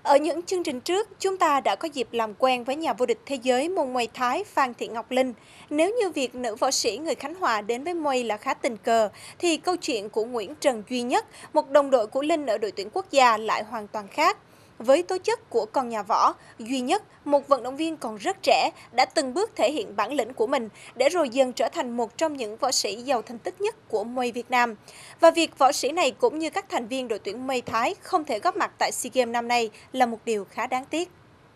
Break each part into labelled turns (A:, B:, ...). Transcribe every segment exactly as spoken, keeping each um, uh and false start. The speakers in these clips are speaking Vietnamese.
A: Ở những chương trình trước, chúng ta đã có dịp làm quen với nhà vô địch thế giới môn Muay Thái Phan Thị Ngọc Linh. Nếu như việc nữ võ sĩ người Khánh Hòa đến với Muay là khá tình cờ, thì câu chuyện của Nguyễn Trần Duy Nhất, một đồng đội của Linh ở đội tuyển quốc gia lại hoàn toàn khác. Với tố chất của con nhà võ, Duy Nhất, một vận động viên còn rất trẻ, đã từng bước thể hiện bản lĩnh của mình để rồi dần trở thành một trong những võ sĩ giàu thành tích nhất của Muay Việt Nam. Và việc võ sĩ này cũng như các thành viên đội tuyển Muay Thái không thể góp mặt tại SEA Games năm nay là một điều khá đáng tiếc.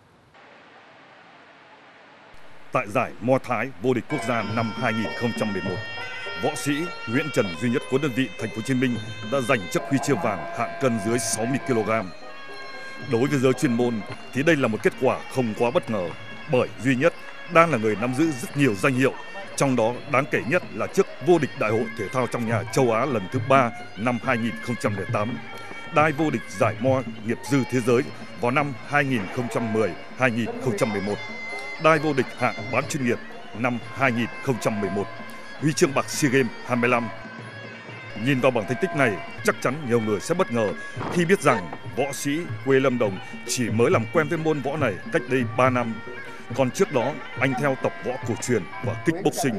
B: Tại giải Muay Thái vô địch quốc gia năm hai nghìn không trăm mười một, võ sĩ Nguyễn Trần Duy Nhất của đơn vị Thành phố Hồ Chí Minh đã giành chức huy chương vàng hạng cân dưới sáu mươi ki lô gam. Đối với giới chuyên môn thì đây là một kết quả không quá bất ngờ, bởi Duy Nhất đang là người nắm giữ rất nhiều danh hiệu, trong đó đáng kể nhất là chức vô địch Đại hội thể thao trong nhà châu Á lần thứ ba năm hai nghìn không trăm lẻ tám, đai vô địch giải Muay nghiệp dư thế giới vào năm hai nghìn không trăm mười đến hai nghìn không trăm mười một, đai vô địch hạng bán chuyên nghiệp năm hai nghìn không trăm mười một, huy chương bạc SEA Games hai mươi lăm. Nhìn vào bảng thành tích này, chắc chắn nhiều người sẽ bất ngờ khi biết rằng võ sĩ quê Lâm Đồng chỉ mới làm quen với môn võ này cách đây ba năm. Còn trước đó, anh theo tập võ cổ truyền và kickboxing.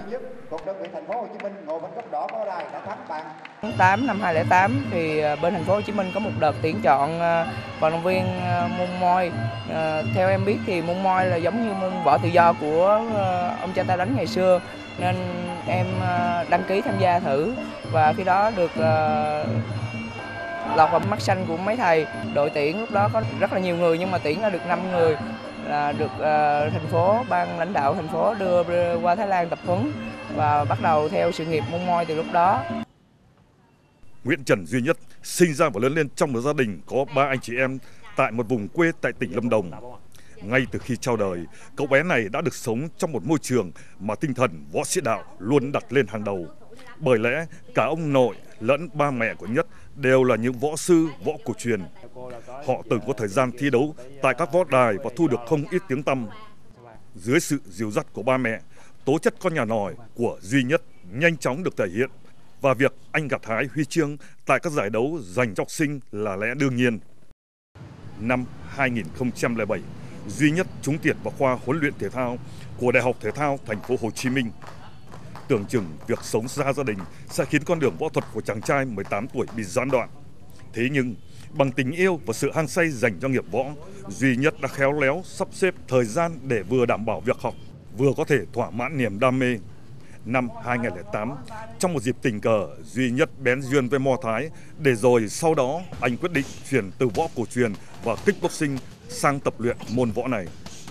C: Tháng tám năm hai nghìn không trăm lẻ tám thì bên Thành phố Hồ Chí Minh có một đợt tuyển chọn vận động viên môn Muay. Theo em biết thì môn Muay là giống như môn võ tự do của ông cha ta đánh ngày xưa, nên em đăng ký tham gia thử và khi đó được lọt vào mắt xanh của mấy thầy. Đội tuyển lúc đó có rất là nhiều người nhưng mà tuyển ra được năm người, là được uh, thành phố, ban lãnh đạo thành phố đưa, đưa qua Thái Lan tập huấn và bắt đầu theo sự nghiệp môn Muay từ lúc đó.
B: Nguyễn Trần Duy Nhất sinh ra và lớn lên trong một gia đình có ba anh chị em tại một vùng quê tại tỉnh Lâm Đồng. Ngay từ khi chào đời, cậu bé này đã được sống trong một môi trường mà tinh thần võ sĩ đạo luôn đặt lên hàng đầu. Bởi lẽ cả ông nội lẫn ba mẹ của Nhất đều là những võ sư võ cổ truyền. Họ từng có thời gian thi đấu tại các võ đài và thu được không ít tiếng tăm. Dưới sự dìu dắt của ba mẹ, tố chất con nhà nòi của Duy Nhất nhanh chóng được thể hiện và việc anh gặt hái huy chương tại các giải đấu dành cho học sinh là lẽ đương nhiên. Năm hai nghìn không trăm lẻ bảy, Duy Nhất trúng tuyển vào khoa huấn luyện thể thao của Đại học Thể thao Thành phố Hồ Chí Minh. Tưởng chừng việc sống xa gia đình sẽ khiến con đường võ thuật của chàng trai mười tám tuổi bị gián đoạn. Thế nhưng, bằng tình yêu và sự hăng say dành cho nghiệp võ, Duy Nhất đã khéo léo sắp xếp thời gian để vừa đảm bảo việc học, vừa có thể thỏa mãn niềm đam mê. Năm hai nghìn không trăm lẻ tám, trong một dịp tình cờ, Duy Nhất bén duyên với Muay Thái, để rồi sau đó anh quyết định chuyển từ võ cổ truyền và kickboxing sang tập luyện môn võ này.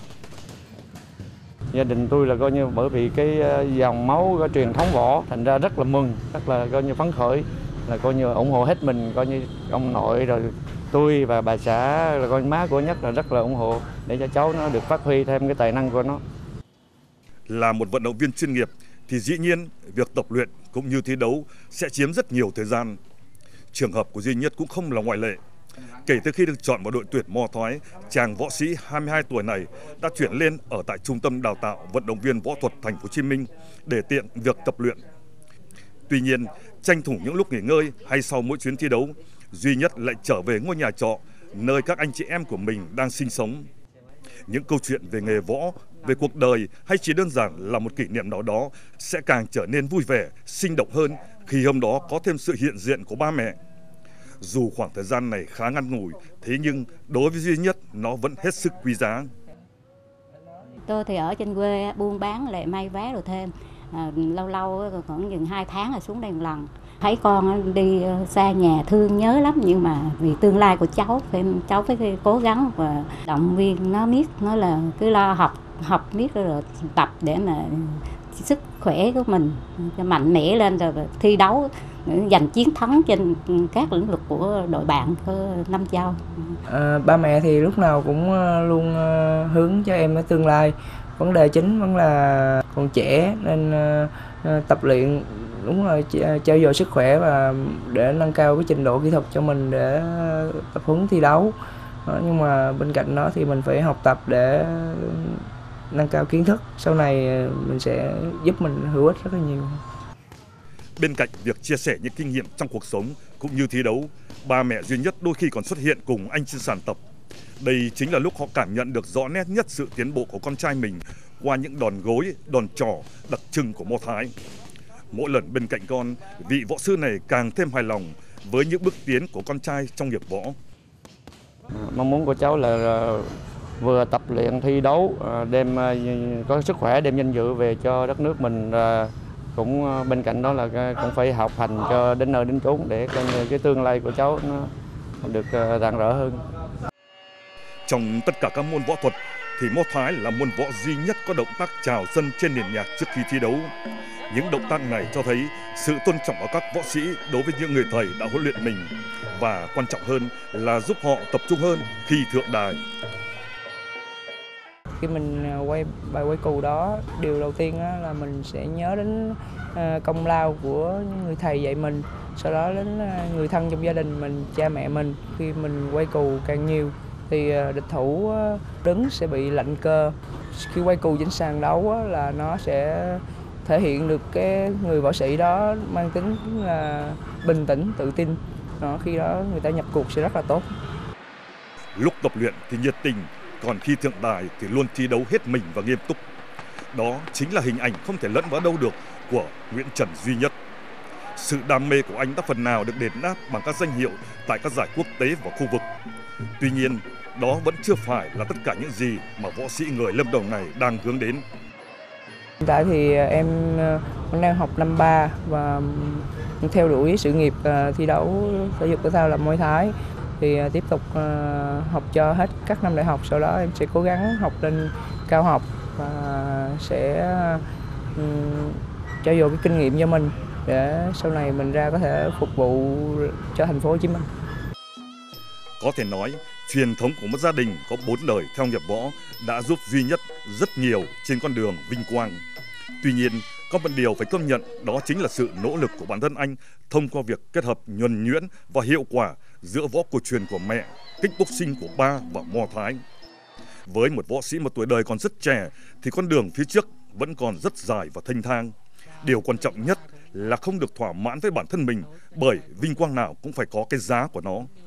D: Gia đình tôi là coi như bởi vì cái dòng máu cái truyền thống võ, thành ra rất là mừng, rất là coi như phấn khởi, là coi như ủng hộ hết mình, coi như ông nội rồi tôi và bà xã là coi má của Nhất là rất là ủng hộ để cho cháu nó được phát huy thêm cái tài năng của nó.
B: Là một vận động viên chuyên nghiệp thì dĩ nhiên việc tập luyện cũng như thi đấu sẽ chiếm rất nhiều thời gian. Trường hợp của Duy Nhất cũng không là ngoại lệ. Kể từ khi được chọn vào đội tuyển Muay Thái, chàng võ sĩ hai mươi hai tuổi này đã chuyển lên ở tại Trung tâm Đào tạo Vận động viên Võ thuật Thành phố Hồ Chí Minh để tiện việc tập luyện. Tuy nhiên, tranh thủ những lúc nghỉ ngơi hay sau mỗi chuyến thi đấu, Duy Nhất lại trở về ngôi nhà trọ nơi các anh chị em của mình đang sinh sống. Những câu chuyện về nghề võ, về cuộc đời hay chỉ đơn giản là một kỷ niệm nào đó sẽ càng trở nên vui vẻ, sinh động hơn khi hôm đó có thêm sự hiện diện của ba mẹ. Dù khoảng thời gian này khá ngắn ngủi, thế nhưng đối với Duy Nhất nó vẫn hết sức quý giá.
E: Tôi thì ở trên quê buôn bán lại may vé rồi thêm, à, lâu lâu khoảng chừng hai tháng là xuống đây một lần. Thấy con đi xa nhà thương nhớ lắm, nhưng mà vì tương lai của cháu, phải cháu phải cố gắng và động viên nó biết, nó là cứ lo học, học biết rồi tập để mà sức khỏe của mình cho mạnh mẽ lên rồi thi đấu giành chiến thắng trên các lĩnh vực của đội bạn của Nam Châu.
C: À, ba mẹ thì lúc nào cũng luôn hướng cho em cái tương lai. Vấn đề chính vẫn là còn trẻ nên uh, tập luyện đúng rồi, trau dồi sức khỏe và để nâng cao cái trình độ kỹ thuật cho mình để tập huấn thi đấu. Đó, nhưng mà bên cạnh đó thì mình phải học tập để nâng cao kiến thức, sau này mình sẽ giúp mình hữu ích rất là nhiều.
B: Bên cạnh việc chia sẻ những kinh nghiệm trong cuộc sống cũng như thi đấu, ba mẹ Duy Nhất đôi khi còn xuất hiện cùng anh trên sàn tập. Đây chính là lúc họ cảm nhận được rõ nét nhất sự tiến bộ của con trai mình qua những đòn gối, đòn trỏ đặc trưng của Mo Thái. Mỗi lần bên cạnh con, vị võ sư này càng thêm hài lòng với những bước tiến của con trai trong nghiệp võ.
D: Mong muốn của cháu là vừa tập luyện thi đấu, đem có sức khỏe, đem danh dự về cho đất nước mình, cũng bên cạnh đó là cũng phải học hành cho đến nơi đến chốn để cái tương lai của cháu nó được rạng rỡ hơn.
B: Trong tất cả các môn võ thuật thì Mo Thái là môn võ duy nhất có động tác chào sân trên nền nhạc trước khi thi đấu. Những động tác này cho thấy sự tôn trọng của các võ sĩ đối với những người thầy đã huấn luyện mình, và quan trọng hơn là giúp họ tập trung hơn khi thượng đài.
C: Khi mình quay bài quay cù đó, điều đầu tiên là mình sẽ nhớ đến công lao của người thầy dạy mình, sau đó đến người thân trong gia đình mình, cha mẹ mình. Khi mình quay cù càng nhiều thì địch thủ đứng sẽ bị lạnh cơ. Khi quay cù trên sàn đấu là nó sẽ thể hiện được cái người võ sĩ đó mang tính là bình tĩnh, tự tin. Đó, khi đó người ta nhập cuộc sẽ rất là tốt.
B: Lúc tập luyện thì nhiệt tình, còn khi thượng đài thì luôn thi đấu hết mình và nghiêm túc. Đó chính là hình ảnh không thể lẫn vào đâu được của Nguyễn Trần Duy Nhất. Sự đam mê của anh đã phần nào được đền đáp bằng các danh hiệu tại các giải quốc tế và khu vực. Tuy nhiên, đó vẫn chưa phải là tất cả những gì mà võ sĩ người Lâm Đồng này đang hướng đến.
C: Hiện tại thì em vẫn đang học năm ba và theo đuổi sự nghiệp thi đấu thể dục thể thao là Muay Thái. Thì tiếp tục học cho hết các năm đại học, sau đó em sẽ cố gắng học lên cao học và sẽ cho dồi cái kinh nghiệm cho mình để sau này mình ra có thể phục vụ cho thành phố Hồ Chí Minh.
B: Có thể nói, truyền thống của một gia đình có bốn đời theo nghiệp võ đã giúp Duy Nhất rất nhiều trên con đường vinh quang. Tuy nhiên, có một điều phải công nhận, đó chính là sự nỗ lực của bản thân anh thông qua việc kết hợp nhuần nhuyễn và hiệu quả giữa võ cổ truyền của mẹ, kickboxing của ba và Mo Thái. Với một võ sĩ mà tuổi đời còn rất trẻ thì con đường phía trước vẫn còn rất dài và thênh thang. Điều quan trọng nhất là không được thỏa mãn với bản thân mình, bởi vinh quang nào cũng phải có cái giá của nó.